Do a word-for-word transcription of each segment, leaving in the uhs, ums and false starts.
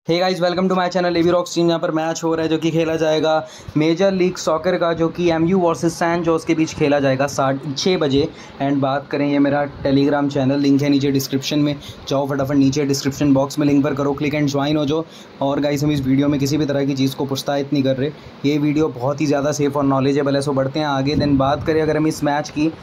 Hey guys, welcome to my channel AV rocks team. यहाँ पर match हो रहा है जो कि खेला जाएगा मेजर लीग सॉकर का, जो कि एमयू वर्सेस सैन जोस के बीच खेला जाएगा साढ़े छः बजे। एंड बात करें, ये मेरा टेलीग्राम चैनल, लिंक है नीचे डिस्क्रिप्शन में। जाओ फटाफट नीचे डिस्क्रिप्शन बॉक्स में लिंक पर करो क्लिक एंड ज्वाइन हो जाओ। और गाइस, हम इस वीडियो में किसी भी तरह की चीज़ को प्रोत्साहित नहीं कर रहे। ये वीडियो बहुत ही ज़्यादा सेफ और नॉलेजेबल है। सो बढ़ते हैं आगे। देन बात करें अगर हम इस मैच की,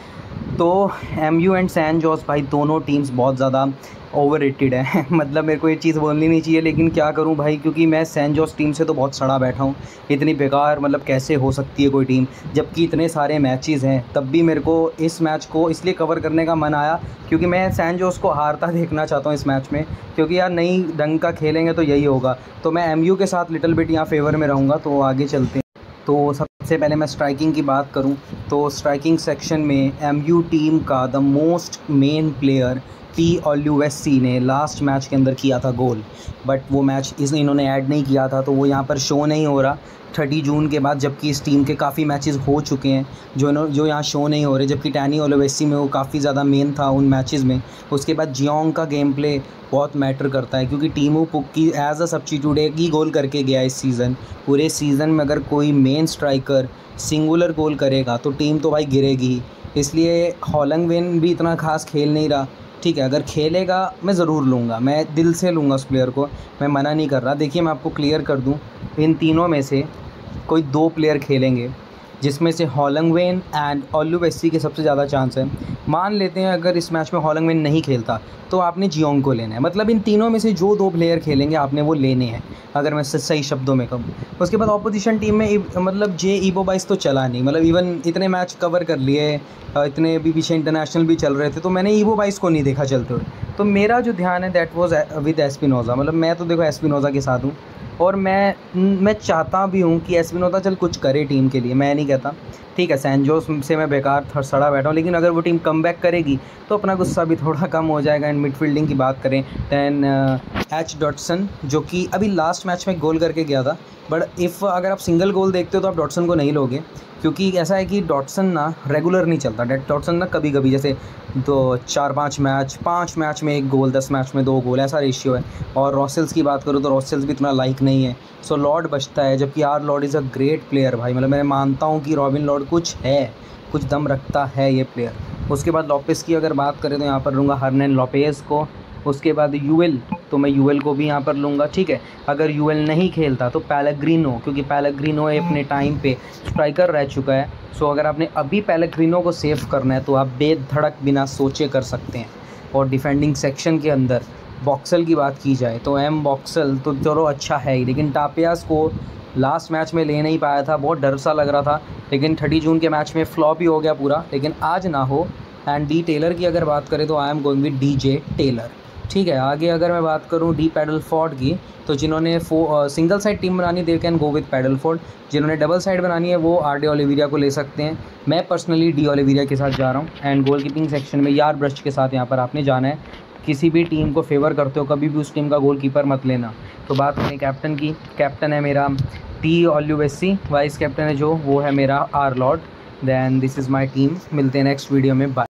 तो एमयू एंड सैन जोस भाई दोनों टीम्स बहुत ज़्यादा ओवर रेटेड है मतलब मेरे को ये चीज़ बोलनी नहीं चाहिए, लेकिन क्या करूं भाई, क्योंकि मैं सैन जोस टीम से तो बहुत सड़ा बैठा हूं। इतनी बेकार, मतलब कैसे हो सकती है कोई टीम, जबकि इतने सारे मैचेस हैं। तब भी मेरे को इस मैच को इसलिए कवर करने का मन आया क्योंकि मैं सैन जोस को हारता देखना चाहता हूँ इस मैच में, क्योंकि यार नई ढंग का खेलेंगे तो यही होगा। तो मैं एमयू के साथ लिटिल बिट यहाँ फेवर में रहूँगा। तो आगे चलते हैं। तो सबसे पहले मैं स्ट्राइकिंग की बात करूं, तो स्ट्राइकिंग सेक्शन में एमयू टीम का the most main player T Oluwaseyi ने लास्ट मैच के अंदर किया था गोल, बट वो मैच इस इन्होंने ऐड नहीं किया था, तो वो यहाँ पर शो नहीं हो रहा तीस जून के बाद। जबकि इस टीम के काफ़ी मैचेस हो चुके हैं जो इन्हों जो यहाँ शो नहीं हो रहे, जबकि टैनी ओल्यूवेसी में वो काफ़ी ज़्यादा मेन था उन मैचेस में। उसके बाद जियोंग का गेम प्ले बहुत मैटर करता है, क्योंकि टीमू पुक्की एज अ सब्स्टिट्यूट एक ही गोल करके गया इस सीज़न। पूरे सीज़न में अगर कोई मेन स्ट्राइकर सिंगुलर गोल करेगा तो टीम तो भाई गिरेगी ही। इसलिए हॉलंगवेन भी इतना खास खेल नहीं रहा। ठीक है, अगर खेलेगा मैं ज़रूर लूँगा, मैं दिल से लूँगा उस प्लेयर को, मैं मना नहीं कर रहा। देखिए, मैं आपको क्लियर कर दूँ, इन तीनों में से कोई दो प्लेयर खेलेंगे, जिसमें से हॉलंगवेन एंड ओल्यूवेसी के सबसे ज़्यादा चांस है। मान लेते हैं अगर इस मैच में हॉलंगवेन नहीं खेलता तो आपने जियोंग को लेना है। मतलब इन तीनों में से जो दो प्लेयर खेलेंगे आपने वो लेने हैं, अगर मैं सही शब्दों में कहूँ। उसके बाद ऑपोजिशन टीम में मतलब जे इबोबाइस तो चला नहीं, मतलब इवन इतने मैच कवर कर लिए, इतने भी पीछे इंटरनेशनल भी चल रहे थे, तो मैंने इबोबाइस को नहीं देखा चलते हुए। तो मेरा जो ध्यान है दैट वाज विद एस्पिनोज़ा। मतलब मैं तो देखो एस्पिनोज़ा के साथ हूँ, और मैं मैं चाहता भी हूँ कि एस्पिनोज़ा चल कुछ करे टीम के लिए। मैं नहीं कहता, ठीक है, सैन जोस से मैं बेकार सड़ा बैठा हूँ, लेकिन अगर वो टीम कमबैक करेगी तो अपना गुस्सा भी थोड़ा कम हो जाएगा। एंड मिडफील्डिंग की बात करें, दैन एच डॉटसन, जो कि अभी लास्ट मैच में गोल करके गया था, बट इफ़ अगर आप सिंगल गोल देखते हो तो आप डॉटसन को नहीं लोगे, क्योंकि ऐसा है कि डॉटसन ना रेगुलर नहीं चलता। डॉटसन ना कभी कभी, जैसे दो चार पाँच मैच पाँच मैच में एक गोल, दस मैच में दो गोल, ऐसा रेशियो है। और रॉसेल्स की बात करूँ तो रॉसेल्स भी इतना लाइक नहीं है, सो लॉर्ड बचता है। जबकि R lord is a great player भाई, मतलब मैं मानता हूँ कि रॉबिन लॉर्ड कुछ है, कुछ दम रखता है ये प्लेयर। उसके बाद लोपेस की अगर बात करें तो यहाँ पर लूँगा हर्नैन लोपेस को। उसके बाद यूएल, तो मैं यूएल को भी यहाँ पर लूँगा। ठीक है, अगर यूएल नहीं खेलता तो पेलेग्रिनो, क्योंकि पेलेग्रिनो अपने टाइम पे स्ट्राइकर रह चुका है। सो अगर आपने अभी पेलेग्रिनो को सेव करना है तो आप बेधड़क बिना सोचे कर सकते हैं। और डिफेंडिंग सेक्शन के अंदर बॉक्सल की बात की जाए तो एम बॉक्सल तो चलो अच्छा है ही, लेकिन टापियास को लास्ट मैच में ले नहीं पाया था, बहुत डर सा लग रहा था, लेकिन तीस जून के मैच में फ्लॉप ही हो गया पूरा, लेकिन आज ना हो। एंड डी टेलर की अगर बात करें तो I am going with D J Taylor. ठीक है, आगे अगर मैं बात करूं डी पैडलफोर्ड की, तो जिन्होंने फो सिंगल साइड टीम बनानी दे कैन गो विद पैडलफोर्ड, जिन्होंने डबल साइड बनानी है वो आर डी ओलिविरिया को ले सकते हैं। मैं पर्सनली डी ओलिविरिया के साथ जा रहा हूँ। एंड गोल कीपिंग सेक्शन में यार ब्रश के साथ यहाँ पर आपने जाना है। किसी भी टीम को फेवर करते हो कभी भी उस टीम का गोल कीपर मत लेना। तो बात करें कैप्टन की, कैप्टन है मेरा टी ओल्यूवेसी, वाइस कैप्टन है जो वो है मेरा R lord. Then this is my team. मिलते हैं नेक्स्ट वीडियो में, बाय।